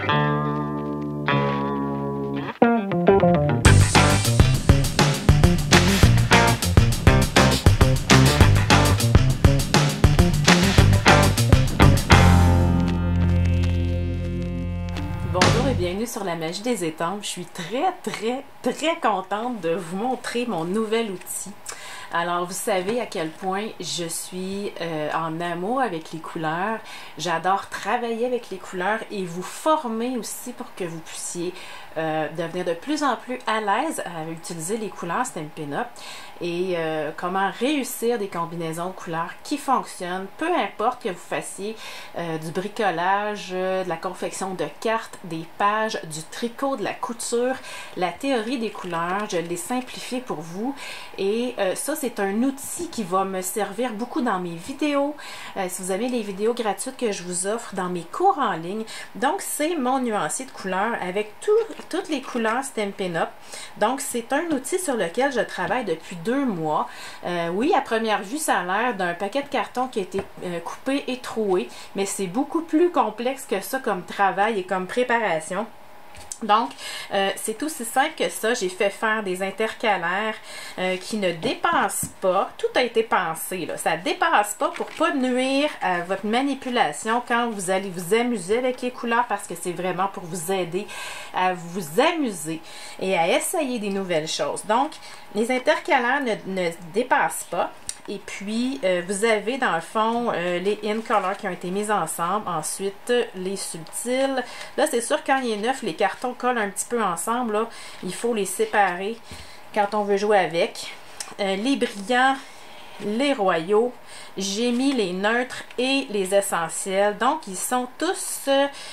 Bonjour et bienvenue sur la magie des étampes. Je suis très contente de vous montrer mon nouvel outil. Alors, vous savez à quel point je suis en amour avec les couleurs. J'adore travailler avec les couleurs et vous former aussi pour que vous puissiez devenir de plus en plus à l'aise à utiliser les couleurs Stampin' Up et comment réussir des combinaisons de couleurs qui fonctionnent, peu importe que vous fassiez du bricolage, de la confection de cartes, des pages, du tricot, de la couture, la théorie des couleurs, je l'ai simplifié pour vous et ça c'est un outil qui va me servir beaucoup dans mes vidéos, si vous avez les vidéos gratuites que je vous offre dans mes cours en ligne. Donc c'est mon nuancier de couleurs avec toutes les couleurs Stampin' Up. Donc c'est un outil sur lequel je travaille depuis 2 mois. Oui, à première vue ça a l'air d'un paquet de carton qui a été coupé et troué, mais c'est beaucoup plus complexe que ça comme travail et comme préparation. Donc, c'est aussi simple que ça. J'ai fait faire des intercalaires qui ne dépassent pas. Tout a été pensé, là. Ça ne dépasse pas pour ne pas nuire à votre manipulation quand vous allez vous amuser avec les couleurs parce que c'est vraiment pour vous aider à vous amuser et à essayer des nouvelles choses. Donc, les intercalaires ne dépassent pas. Et puis, vous avez dans le fond les in color qui ont été mis ensemble. Ensuite, les subtils. Là, c'est sûr, quand il est neuf, les cartons collent un petit peu ensemble. Là. Il faut les séparer quand on veut jouer avec. Les brillants, les royaux. J'ai mis les neutres et les essentiels. Donc, ils sont tous,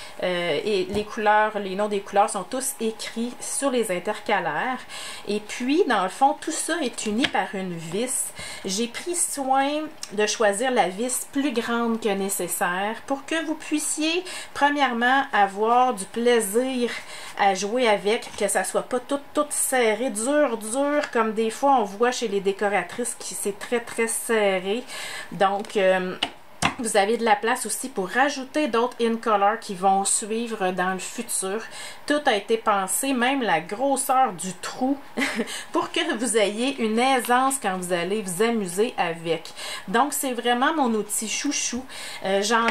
et les couleurs, les noms des couleurs sont tous écrits sur les intercalaires. Et puis, dans le fond, tout ça est uni par une vis. J'ai pris soin de choisir la vis plus grande que nécessaire pour que vous puissiez, premièrement, avoir du plaisir à jouer avec, que ça soit pas tout serré, dur, comme des fois on voit chez les décoratrices qui c'est très serré. Donc, vous avez de la place aussi pour rajouter d'autres in color qui vont suivre dans le futur. Tout a été pensé, même la grosseur du trou, pour que vous ayez une aisance quand vous allez vous amuser avec. Donc, c'est vraiment mon outil chouchou. J'en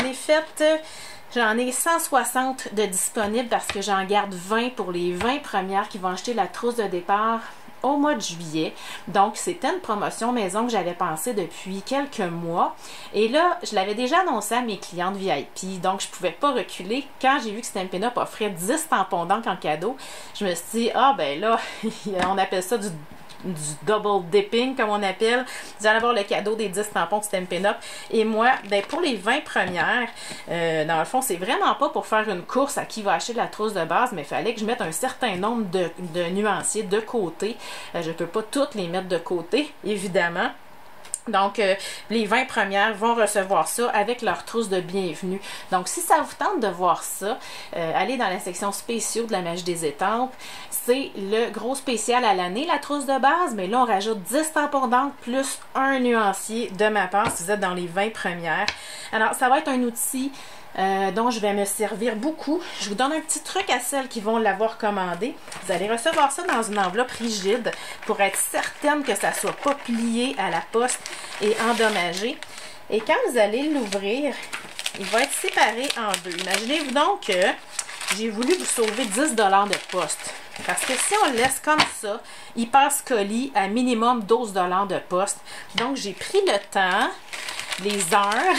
ai 160 de disponibles parce que j'en garde 20 pour les 20 premières qui vont acheter la trousse de départ au mois de juillet. Donc, c'était une promotion maison que j'avais pensé depuis quelques mois. Et là, je l'avais déjà annoncé à mes clientes VIP, donc je ne pouvais pas reculer. Quand j'ai vu que Stampin' Up offrait 10 tampons d'encre en cadeau, je me suis dit, ah ben là, on appelle ça du double dipping, comme on appelle. Vous allez avoir le cadeau des 10 tampons de Stampin' Up. Et moi, ben pour les 20 premières, dans le fond, c'est vraiment pas pour faire une course à qui va acheter la trousse de base, mais il fallait que je mette un certain nombre de nuanciers de côté. Je peux pas toutes les mettre de côté, évidemment. Donc, les 20 premières vont recevoir ça avec leur trousse de bienvenue. Donc, si ça vous tente de voir ça, allez dans la section spéciaux de la magie des étampes. C'est le gros spécial à l'année, la trousse de base. Mais là, on rajoute 10 tampons d'encre plus un nuancier de ma part si vous êtes dans les 20 premières. Alors, ça va être un outil dont je vais me servir beaucoup. Je vous donne un petit truc à celles qui vont l'avoir commandé. Vous allez recevoir ça dans une enveloppe rigide pour être certaine que ça ne soit pas plié à la poste et endommagé. Et quand vous allez l'ouvrir, il va être séparé en deux. Imaginez-vous donc que j'ai voulu vous sauver 10 $ de poste. Parce que si on le laisse comme ça, il passe colis à minimum 12 $ de poste. Donc, j'ai pris le temps, les heures,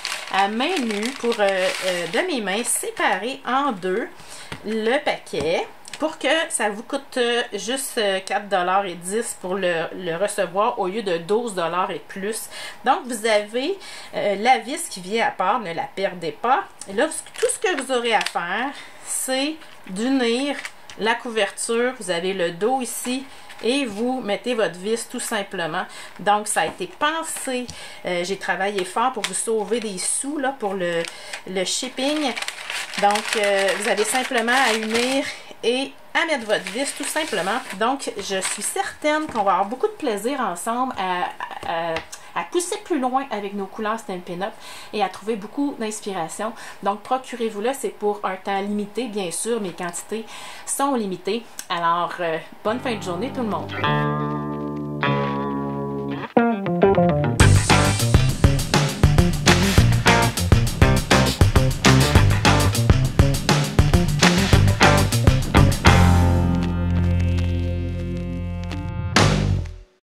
à main nue pour, de mes mains, séparer en deux le paquet pour que ça vous coûte juste 4,10 $ pour le recevoir au lieu de 12 $ et plus. Donc, vous avez la vis qui vient à part, ne la perdez pas. Et là, tout ce que vous aurez à faire, c'est d'unir la couverture. Vous avez le dos ici et vous mettez votre vis tout simplement. Donc, ça a été pensé. J'ai travaillé fort pour vous sauver des sous là, pour le shipping. Donc, vous avez simplement à unir et à mettre votre vis tout simplement. Donc, je suis certaine qu'on va avoir beaucoup de plaisir ensemble à à pousser plus loin avec nos couleurs Stampin' Up et à trouver beaucoup d'inspiration. Donc, procurez-vous-le, c'est pour un temps limité, bien sûr, mes quantités sont limitées. Alors, bonne fin de journée tout le monde!